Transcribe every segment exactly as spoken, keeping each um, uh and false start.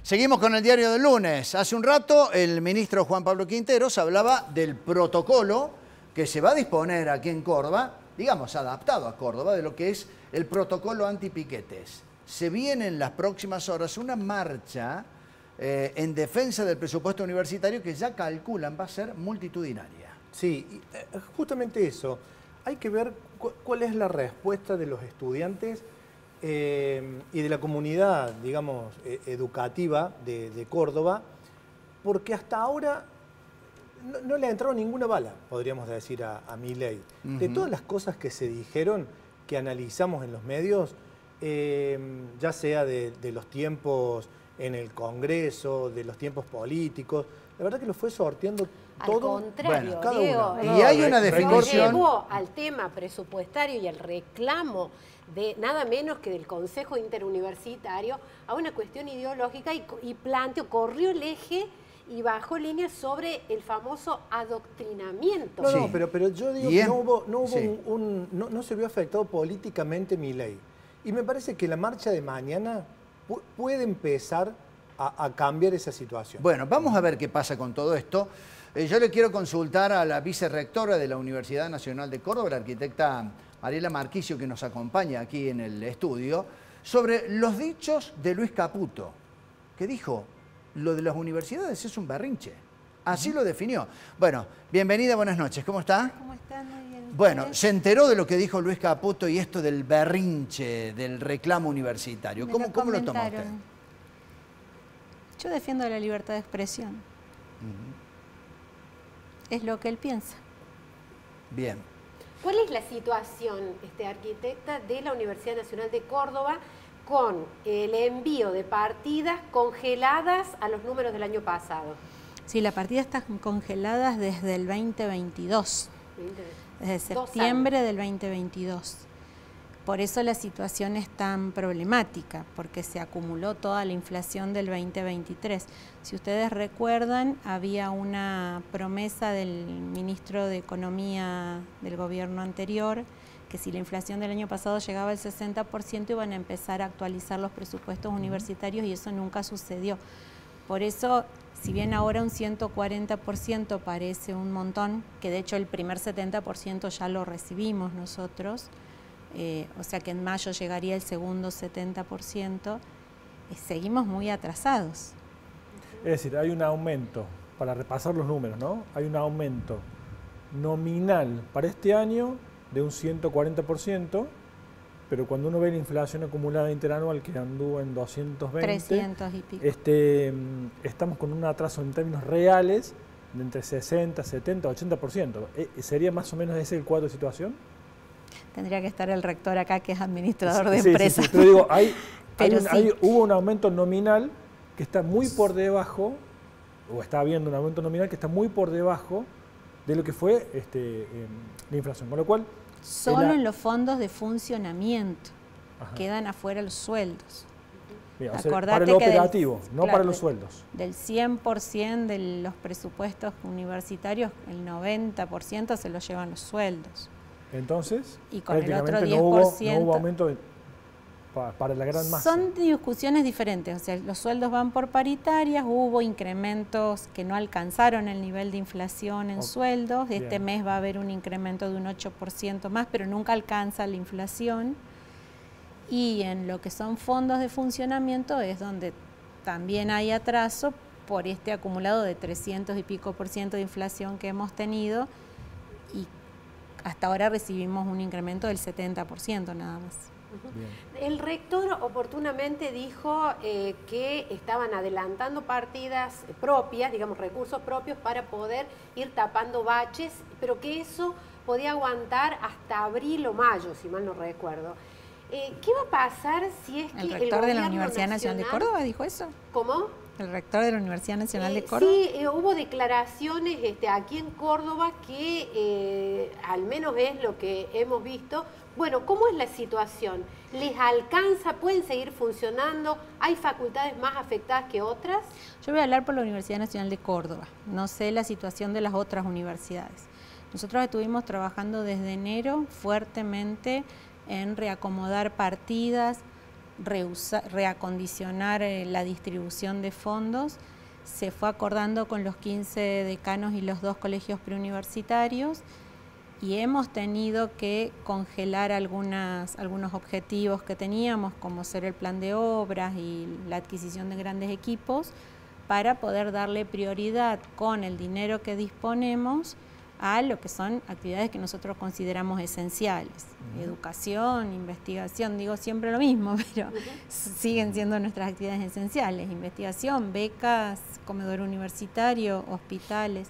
Seguimos con el diario del lunes. Hace un rato el ministro Juan Pablo Quinteros hablaba del protocolo que se va a disponer aquí en Córdoba, digamos adaptado a Córdoba, de lo que es el protocolo antipiquetes. Se viene en las próximas horas una marcha eh, en defensa del presupuesto universitario que ya calculan va a ser multitudinaria. Sí, justamente eso. Hay que ver cu cuál es la respuesta de los estudiantes eh, y de la comunidad, digamos, eh, educativa de, de Córdoba, porque hasta ahora no, no le ha entrado ninguna bala, podríamos decir, a, a Milei. Uh-huh. De todas las cosas que se dijeron, que analizamos en los medios, eh, ya sea de, de los tiempos en el Congreso, de los tiempos políticos, la verdad que lo fue sorteando todo. Al contrario, bueno, cada Diego, uno. Y hay una definición. Llevó al tema presupuestario y al reclamo de nada menos que del Consejo Interuniversitario a una cuestión ideológica y, y planteó, corrió el eje y bajó líneas sobre el famoso adoctrinamiento. No, sí. no, pero, pero yo digo Bien. que no hubo, no, hubo sí. un, un, no, no se vio afectado políticamente Milei. Y me parece que la marcha de mañana pu puede empezar a, a cambiar esa situación. Bueno, vamos a ver qué pasa con todo esto. Eh, yo le quiero consultar a la vicerrectora de la Universidad Nacional de Córdoba, la arquitecta Mariela Marquicio, que nos acompaña aquí en el estudio, sobre los dichos de Luis Caputo, que dijo, lo de las universidades es un berrinche. Así uh-huh. lo definió. Bueno, bienvenida, buenas noches. ¿Cómo está? ¿Cómo están? Muy bien. Bueno, ¿se enteró de lo que dijo Luis Caputo y esto del berrinche, del reclamo universitario? ¿Cómo lo, ¿cómo lo tomó usted? Yo defiendo la libertad de expresión. Uh-huh. Es lo que él piensa. Bien. ¿Cuál es la situación, este, arquitecta, de la Universidad Nacional de Córdoba con el envío de partidas congeladas a los números del año pasado? Sí, la partida está congelada desde el veinte veintidós, desde septiembre del veinte veintidós. Por eso la situación es tan problemática, porque se acumuló toda la inflación del veinte veintitrés. Si ustedes recuerdan, había una promesa del ministro de Economía del gobierno anterior, que si la inflación del año pasado llegaba al sesenta por ciento iban a empezar a actualizar los presupuestos universitarios y eso nunca sucedió. Por eso, si bien ahora un ciento cuarenta por ciento parece un montón, que de hecho el primer setenta por ciento ya lo recibimos nosotros, Eh, o sea que en mayo llegaría el segundo setenta por ciento, eh, seguimos muy atrasados. Es decir, hay un aumento, para repasar los números, ¿no? Hay un aumento nominal para este año de un ciento cuarenta por ciento, pero cuando uno ve la inflación acumulada interanual que anduvo en doscientos veinte, trescientos y pico. Este, estamos con un atraso en términos reales de entre sesenta, setenta, ochenta por ciento. ¿Sería más o menos ese el cuadro de situación? Tendría que estar el rector acá, que es administrador de sí, empresas. Sí, sí. Pero digo, hay, Pero hay un, sí. hay, hubo un aumento nominal que está muy por debajo, o está habiendo un aumento nominal que está muy por debajo de lo que fue este, eh, la inflación. Con lo cual... Solo la... en los fondos de funcionamiento. Ajá. Quedan afuera los sueldos. Bien, o sea, para el operativo, del, no claro, para los sueldos. Del cien por ciento de los presupuestos universitarios, el noventa por ciento se los llevan los sueldos. Entonces, y con el otro diez no por hubo, ciento, no hubo aumento de, para, para la gran masa. Son discusiones diferentes, o sea, los sueldos van por paritarias, hubo incrementos que no alcanzaron el nivel de inflación en okay. sueldos, este Bien. mes va a haber un incremento de un ocho por ciento más, pero nunca alcanza la inflación. Y en lo que son fondos de funcionamiento es donde también hay atraso por este acumulado de trescientos y pico por ciento de inflación que hemos tenido, y hasta ahora recibimos un incremento del setenta por ciento nada más. Uh-huh. El rector oportunamente dijo eh, que estaban adelantando partidas propias, digamos recursos propios, para poder ir tapando baches, pero que eso podía aguantar hasta abril o mayo, si mal no recuerdo. Eh, ¿Qué va a pasar si es que el rector el de la Universidad Nacional, Nacional de Córdoba dijo eso? ¿Cómo? ¿El rector de la Universidad Nacional eh, de Córdoba? Sí, eh, hubo declaraciones este, aquí en Córdoba que eh, al menos es lo que hemos visto. Bueno, ¿cómo es la situación? ¿Les alcanza? ¿Pueden seguir funcionando? ¿Hay facultades más afectadas que otras? Yo voy a hablar por la Universidad Nacional de Córdoba. No sé la situación de las otras universidades. Nosotros estuvimos trabajando desde enero fuertemente en reacomodar partidas, reusar, reacondicionar eh, la distribución de fondos, se fue acordando con los quince decanos y los dos colegios preuniversitarios y hemos tenido que congelar algunas, algunos objetivos que teníamos, como ser el plan de obras y la adquisición de grandes equipos, para poder darle prioridad con el dinero que disponemos a lo que son actividades que nosotros consideramos esenciales. Uh-huh. Educación, investigación, digo siempre lo mismo, pero uh-huh. siguen siendo nuestras actividades esenciales. Investigación, becas, comedor universitario, hospitales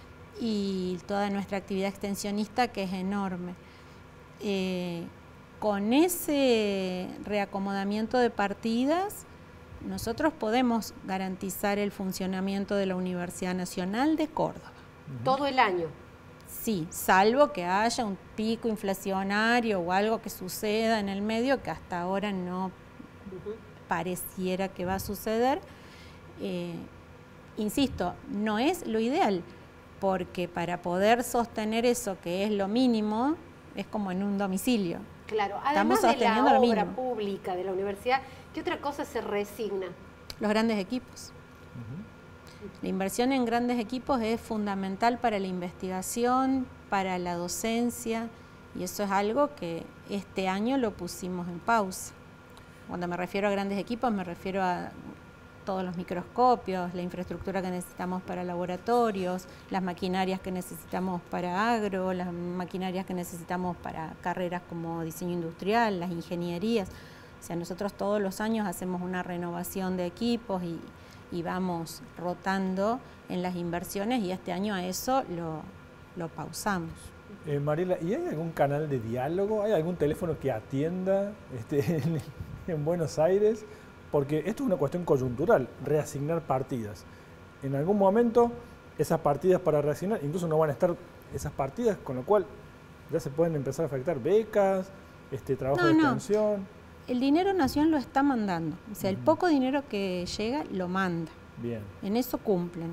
y toda nuestra actividad extensionista, que es enorme. Eh, con ese reacomodamiento de partidas, nosotros podemos garantizar el funcionamiento de la Universidad Nacional de Córdoba. Uh-huh. ¿Todo el año? Sí, salvo que haya un pico inflacionario o algo que suceda en el medio, que hasta ahora no uh-huh. pareciera que va a suceder. Eh, insisto, no es lo ideal, porque para poder sostener eso, que es lo mínimo, es como en un domicilio. Claro, además de la obra pública de la universidad, ¿qué otra cosa se resigna? Los grandes equipos. Uh-huh. La inversión en grandes equipos es fundamental para la investigación, para la docencia, y eso es algo que este año lo pusimos en pausa. Cuando me refiero a grandes equipos, me refiero a todos los microscopios, la infraestructura que necesitamos para laboratorios, las maquinarias que necesitamos para agro, las maquinarias que necesitamos para carreras como diseño industrial, las ingenierías. O sea, nosotros todos los años hacemos una renovación de equipos y, y vamos rotando en las inversiones, y este año a eso lo, lo pausamos. Eh, Mariela, ¿y hay algún canal de diálogo? ¿Hay algún teléfono que atienda este, en, en Buenos Aires? Porque esto es una cuestión coyuntural, reasignar partidas. En algún momento esas partidas para reasignar, incluso no van a estar esas partidas, con lo cual ya se pueden empezar a afectar becas, este, trabajo no, de no. extensión. El dinero Nación lo está mandando, o sea, el poco dinero que llega lo manda. Bien. En eso cumplen,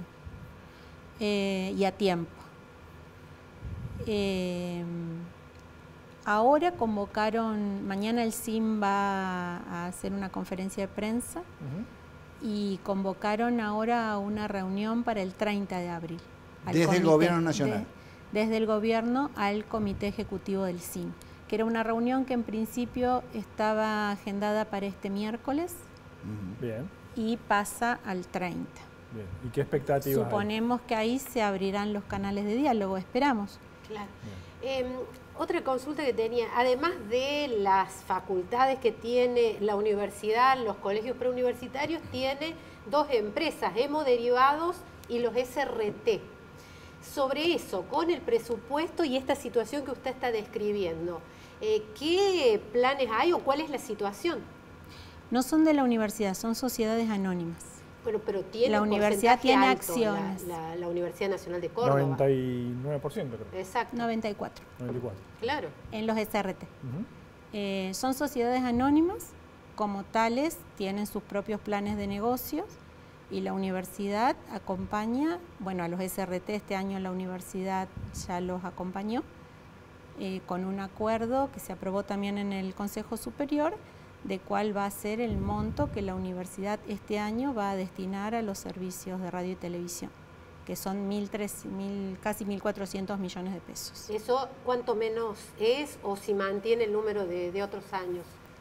eh, y a tiempo. Eh, ahora convocaron, mañana el C I M va a hacer una conferencia de prensa uh-huh. y convocaron ahora a una reunión para el treinta de abril. Desde comité, el Gobierno Nacional. De, desde el Gobierno al Comité Ejecutivo del C I M, que era una reunión que en principio estaba agendada para este miércoles. Uh-huh. Bien. Y pasa al treinta. Bien. ¿Y qué expectativas Suponemos hay? que ahí se abrirán los canales de diálogo, esperamos. Claro. Eh, otra consulta que tenía, además de las facultades que tiene la universidad, los colegios preuniversitarios, tiene dos empresas, Hemoderivados y los S R T. Sobre eso, con el presupuesto y esta situación que usted está describiendo, eh, ¿qué planes hay o cuál es la situación? No son de la universidad, son sociedades anónimas. Bueno, pero tiene la un universidad tiene alto, acciones. La, la, la Universidad Nacional de Córdoba. noventa y nueve por ciento creo. Exacto. noventa y cuatro. noventa y cuatro. Claro. En los S R T. Uh-huh. eh, son sociedades anónimas, como tales tienen sus propios planes de negocios y la universidad acompaña, bueno, a los S R T este año la universidad ya los acompañó eh, con un acuerdo que se aprobó también en el Consejo Superior, de cuál va a ser el monto que la universidad este año va a destinar a los servicios de radio y televisión, que son mil tres, mil, casi mil cuatrocientos millones de pesos. ¿Eso cuánto menos es o si mantiene el número de, de otros años?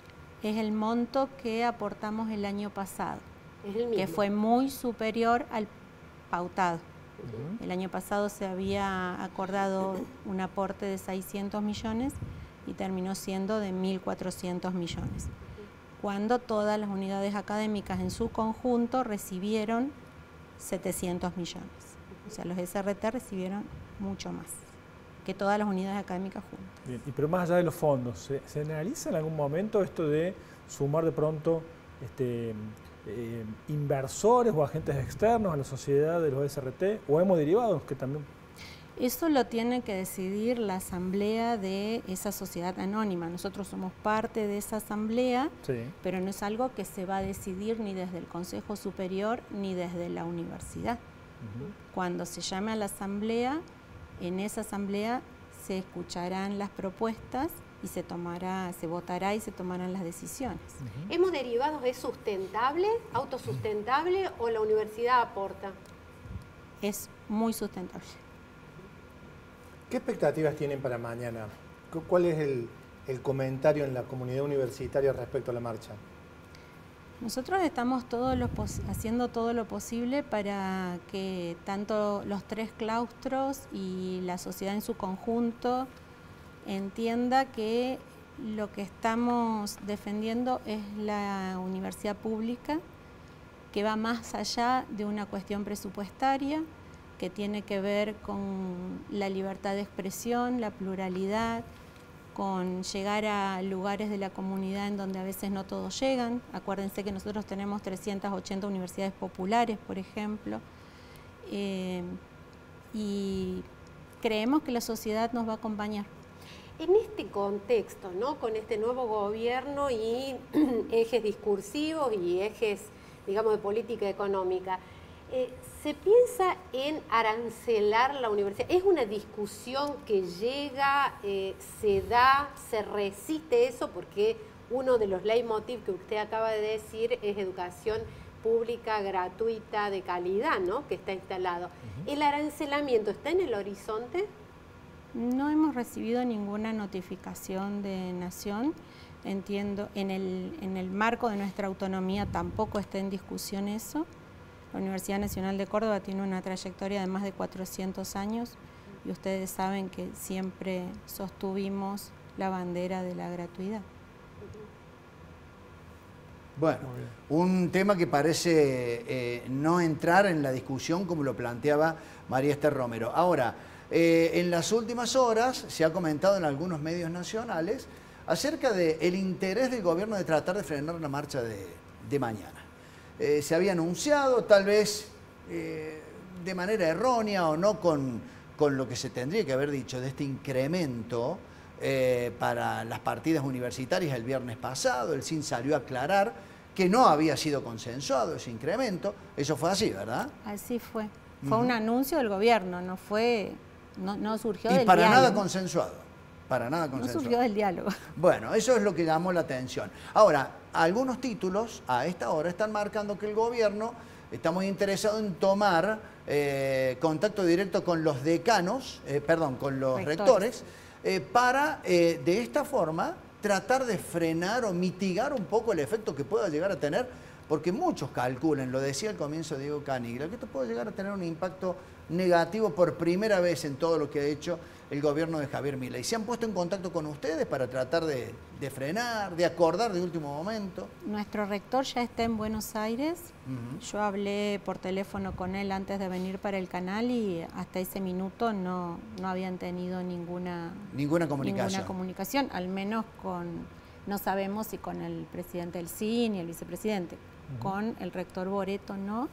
Es el monto que aportamos el año pasado, es el mismo, que fue muy superior al pautado. Uh-huh. El año pasado se había acordado un aporte de seiscientos millones y terminó siendo de mil cuatrocientos millones, cuando todas las unidades académicas en su conjunto recibieron setecientos millones. O sea, los S R T recibieron mucho más que todas las unidades académicas juntas. Bien. Y pero más allá de los fondos, ¿se, se analiza en algún momento esto de sumar de pronto este, eh, inversores o agentes externos a la sociedad de los S R T o hemoderivados que también? Eso lo tiene que decidir la asamblea de esa sociedad anónima. Nosotros somos parte de esa asamblea, sí. pero no es algo que se va a decidir ni desde el Consejo Superior ni desde la universidad. Uh-huh. Cuando se llame a la asamblea, en esa asamblea se escucharán las propuestas y se tomará, se votará y se tomarán las decisiones. Uh-huh. ¿Hemos derivado es sustentable, autosustentable o la universidad aporta? Es muy sustentable. ¿Qué expectativas tienen para mañana? ¿Cuál es el, el comentario en la comunidad universitaria respecto a la marcha? Nosotros estamos todo lo haciendo todo lo posible para que tanto los tres claustros y la sociedad en su conjunto entienda que lo que estamos defendiendo es la universidad pública, que va más allá de una cuestión presupuestaria, que tiene que ver con la libertad de expresión, la pluralidad, con llegar a lugares de la comunidad en donde a veces no todos llegan. Acuérdense que nosotros tenemos trescientas ochenta universidades populares, por ejemplo, eh, y creemos que la sociedad nos va a acompañar. En este contexto, ¿no? Con este nuevo gobierno y ejes discursivos y ejes, digamos, de política económica, eh, ¿se piensa en arancelar la universidad? ¿Es una discusión que llega, eh, se da, se resiste eso? Porque uno de los leitmotiv que usted acaba de decir es educación pública, gratuita, de calidad, ¿no? Que está instalado. Uh-huh. ¿El arancelamiento está en el horizonte? No hemos recibido ninguna notificación de Nación. Entiendo, en el, en el marco de nuestra autonomía tampoco está en discusión eso. La Universidad Nacional de Córdoba tiene una trayectoria de más de cuatrocientos años y ustedes saben que siempre sostuvimos la bandera de la gratuidad. Bueno, un tema que parece eh, no entrar en la discusión como lo planteaba María Esther Romero. Ahora, eh, en las últimas horas se ha comentado en algunos medios nacionales acerca del interés del gobierno de tratar de frenar la marcha de, de mañana. Eh, se había anunciado, tal vez eh, de manera errónea o no con, con lo que se tendría que haber dicho de este incremento eh, para las partidas universitarias el viernes pasado. El C I N salió a aclarar que no había sido consensuado ese incremento. Eso fue así, ¿verdad? Así fue. Fue uh-huh. un anuncio del gobierno, no fue, no, no surgió y del para diálogo. nada consensuado. Para nada consensuado. No surgió del diálogo. Bueno, eso es lo que llamó la atención. Ahora, algunos títulos a esta hora están marcando que el gobierno está muy interesado en tomar eh, contacto directo con los decanos, eh, perdón, con los rectores, rectores eh, para eh, de esta forma tratar de frenar o mitigar un poco el efecto que pueda llegar a tener, porque muchos calculan, lo decía al comienzo Diego Caniglia, que esto puede llegar a tener un impacto negativo por primera vez en todo lo que ha hecho el gobierno de Javier Milei. ¿Se han puesto en contacto con ustedes para tratar de, de frenar, de acordar de último momento? Nuestro rector ya está en Buenos Aires. Uh-huh. Yo hablé por teléfono con él antes de venir para el canal y hasta ese minuto no, no habían tenido ninguna, ninguna comunicación. Ninguna comunicación, al menos con, no sabemos si con el presidente del C I N y el vicepresidente. Uh-huh. Con el rector Boreto no.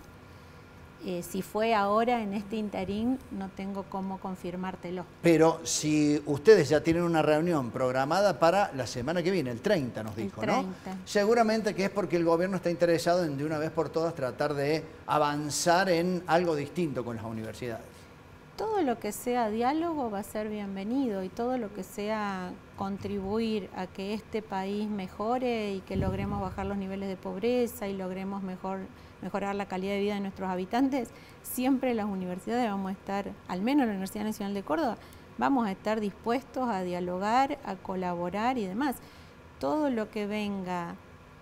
Eh, si fue ahora en este interín, no tengo cómo confirmártelo. Pero si ustedes ya tienen una reunión programada para la semana que viene, el treinta nos dijo, el treinta. ¿no? Seguramente que es porque el gobierno está interesado en de una vez por todas tratar de avanzar en algo distinto con las universidades. Todo lo que sea diálogo va a ser bienvenido y todo lo que sea contribuir a que este país mejore y que logremos bajar los niveles de pobreza y logremos mejor, mejorar la calidad de vida de nuestros habitantes, siempre las universidades vamos a estar, al menos la Universidad Nacional de Córdoba, vamos a estar dispuestos a dialogar, a colaborar y demás. Todo lo que venga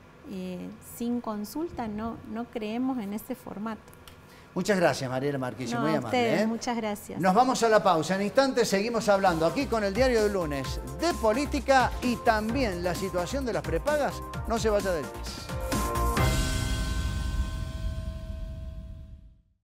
eh, sin consulta, no, no creemos en ese formato. Muchas gracias, Mariela Marquillo, no, muy amable. Ustedes, ¿eh? Muchas gracias. Nos vamos a la pausa. En instantes seguimos hablando aquí con el Diario del Lunes de política y también la situación de las prepagas. No se vaya del país.